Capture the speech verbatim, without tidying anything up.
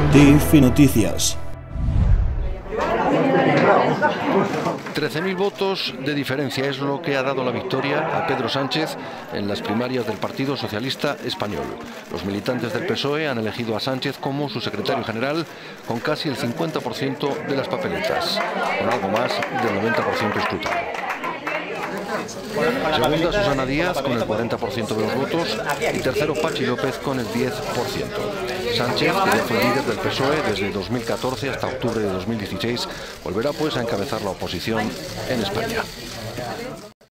T F Noticias. trece mil votos de diferencia es lo que ha dado la victoria a Pedro Sánchez en las primarias del Partido Socialista Español. Los militantes del P S O E han elegido a Sánchez como su secretario general con casi el cincuenta por ciento de las papeletas, con algo más del noventa por ciento escrutado. Segunda, Susana Díaz con el cuarenta por ciento de los votos y tercero, Pachi López con el diez por ciento. Sánchez, que ya fue líder del P S O E desde dos mil catorce hasta octubre de dos mil dieciséis, volverá pues a encabezar la oposición en España.